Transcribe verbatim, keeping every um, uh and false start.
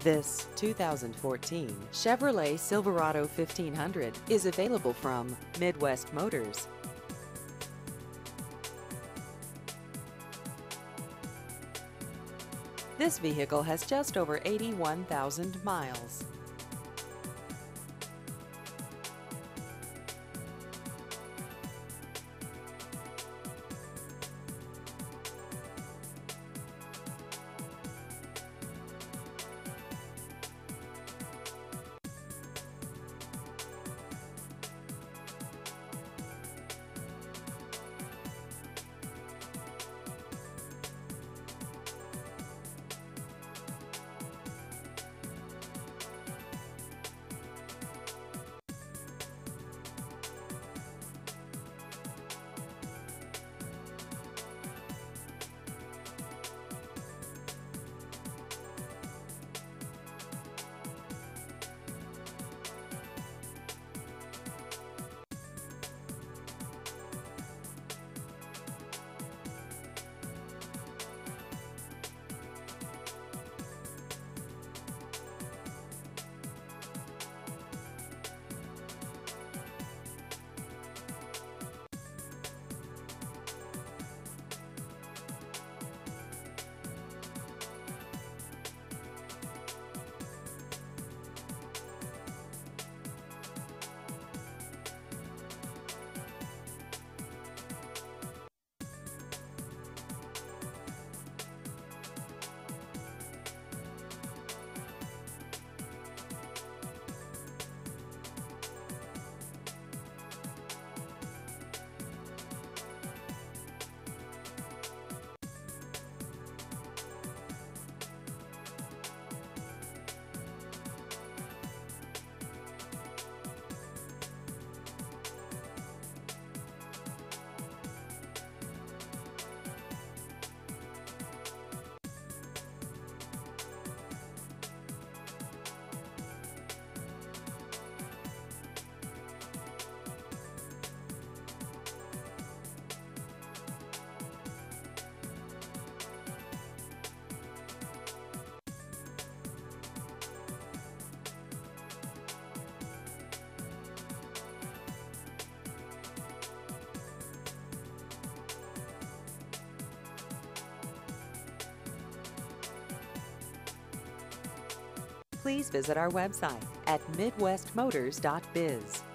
This two thousand fourteen Chevrolet Silverado fifteen hundred is available from Midwest Motors. This vehicle has just over eighty-one thousand miles. Please visit our website at midwest motors dot biz.